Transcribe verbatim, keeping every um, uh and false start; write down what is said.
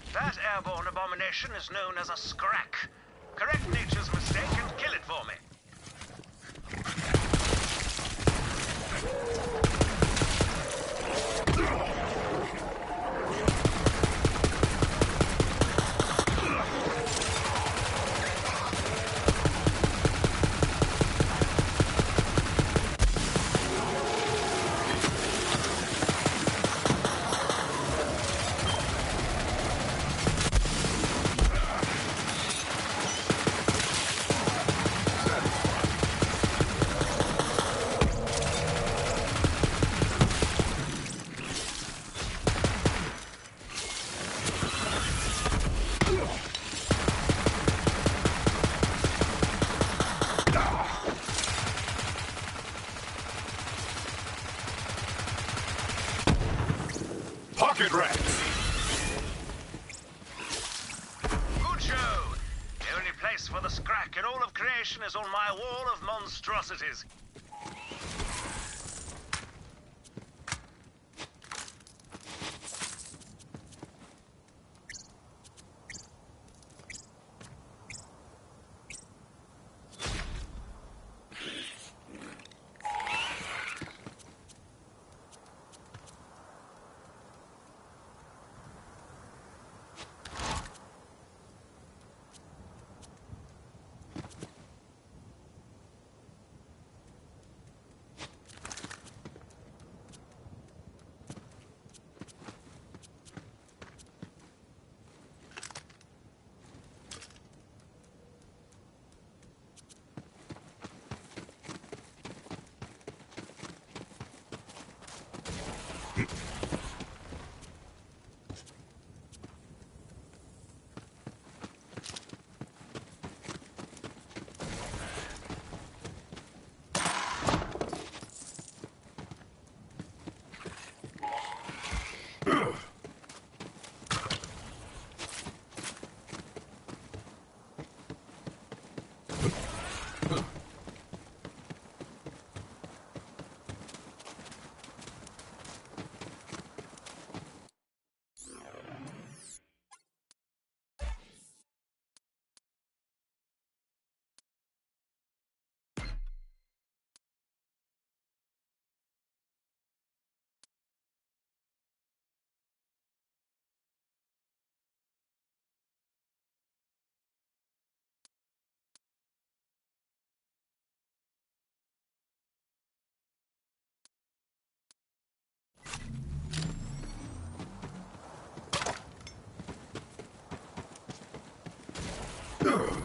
That airborne abomination is known as a Scrack. Correct nature's mistake and kill it for me. Pocket rats! Good show! The only place for the Scrack in all of creation is on my wall of monstrosities. Ugh.